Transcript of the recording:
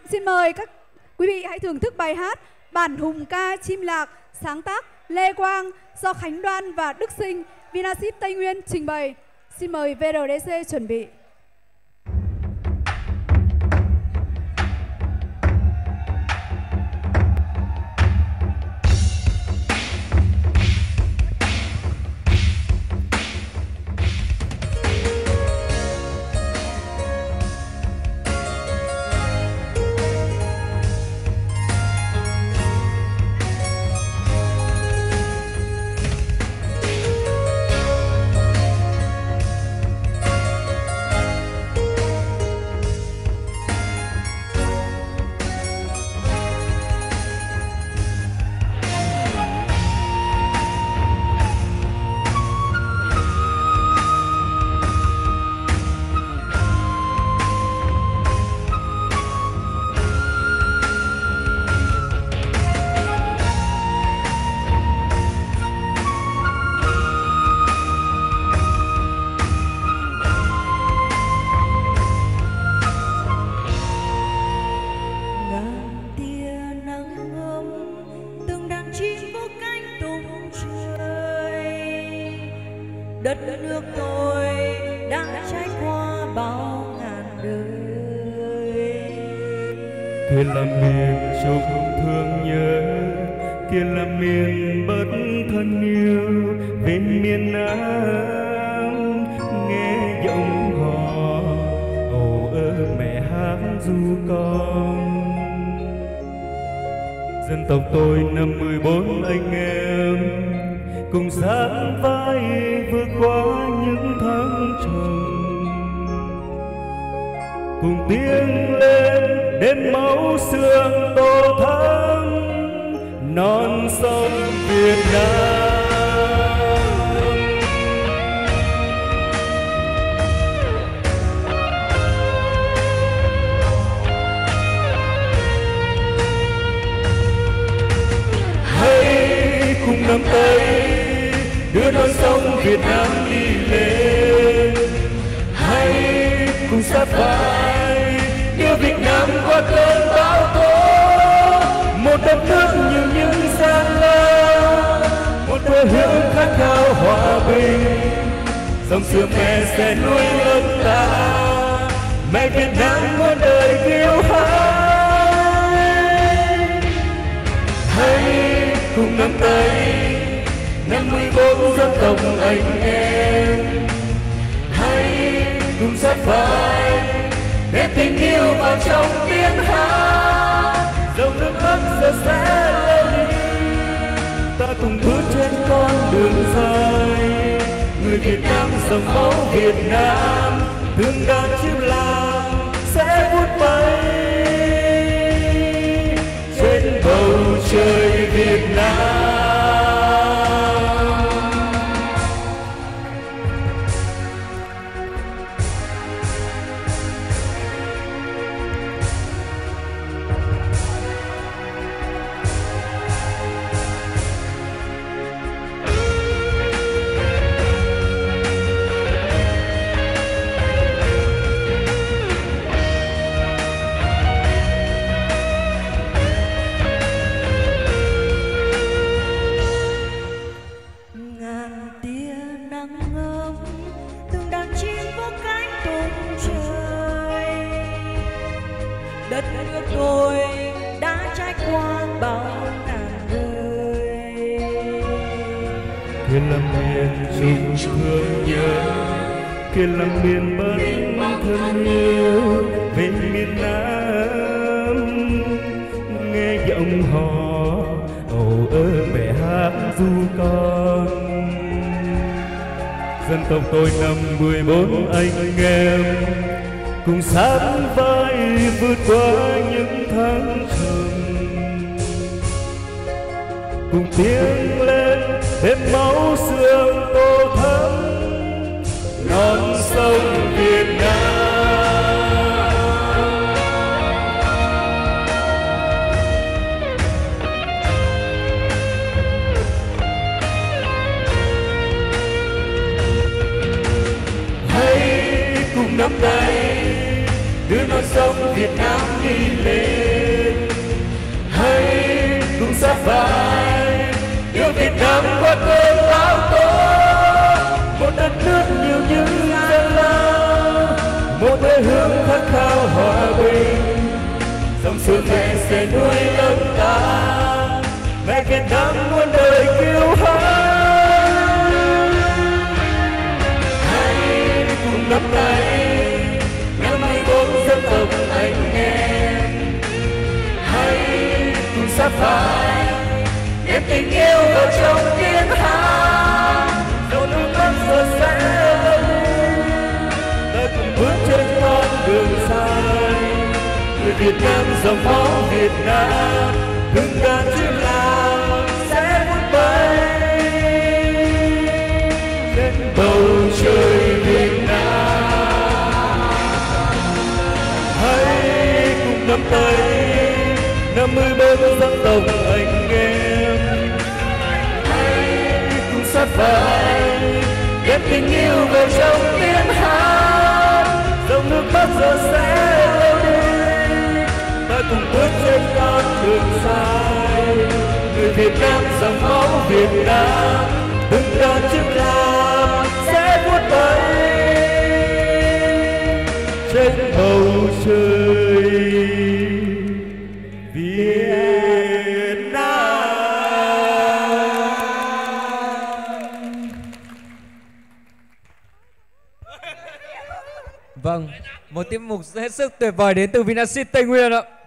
Xin mời các quý vị hãy thưởng thức bài hát Bản hùng ca chim lạc sáng tác Lê Quang do Khánh Đoan và Đức Sinh, Vinasip Tây Nguyên trình bày. Xin mời VRDC chuẩn bị. Đất nước tôi đã trải qua bao ngàn đời. Kia là miền trục thương nhớ, kia là miền bất thân yêu. Bên miền Nam nghe giọng hò ồ ơ mẹ hát ru con. Dân tộc tôi năm 14 anh em cùng sát vai vượt qua những thăng trầm, cùng tiến lên đến máu xương tô thắm non sông Việt Nam. Hãy cùng nắm tay đưa non sông Việt Nam đi lên, hãy cùng sát vai đưa Việt Nam qua cơn bão tố. Một đất nước như những gian lao, một quê hương khát khao hòa bình. Dòng xưa mẹ sẽ nuôi ơn ta, mẹ Việt Nam muôn đời kiêu hãnh. Hãy cùng nắm tay 54 dân tộc anh em, hãy cùng sát vai để tình yêu vào trong tiếng hát. Dòng nước mắt giờ sẽ lên đi, ta cùng bước trên con đường dài. Người Việt Nam dòng máu Việt Nam, thương đàn chim lạc sẽ vút bay trên bầu trời Việt Nam. Đất nước tôi đã trải qua bao ngàn đời. Kia là miền trục thương nhớ, kia là miền bất thân yêu. Về miền Nam nghe giọng hò ồ ơ mẹ hát ru con. Dân tộc tôi năm 14 anh em cùng sát vai vượt qua những thăng trầm, cùng tiến lên thêm máu xương tô thắm non sông Việt Nam. Hãy cùng nắm tay đưa non sông Việt Nam đi lên, phai. Yêu Việt Nam qua cơn bão tố, một đất nước nhiều những gian lao, một quê hương khát khao hòa bình. Dòng sông mẹ sẽ nuôi lớn ta, mẹ Việt Nam muôn đời kiêu hãnh. Hãy cùng nắm tay, 54 dân tộc anh em. Hãy cùng sát phái, đem tình yêu vào trong tiếng hát. Dẫu nước mắt giờ sẽ lên, ta cùng bước trên con đường dài. Người Việt Nam dòng máu Việt Nam, hương ca chim lao sẽ vút bay trên bầu trời Việt Nam. Hãy cùng nắm tay 54 dân tộc anh em. Hãy cùng sát phái, đem tình yêu vào trong tiếng hát. Dòng nước mắt giờ sẽ lâu đi, ta cùng bước trên con đường dài. Người Việt Nam dòng máu Việt Nam, hương ca chiếc lao sẽ vút bay trên bầu trời Việt Nam. Vâng, một tiết mục hết sức tuyệt vời đến từ Vinasip Tây Nguyên ạ.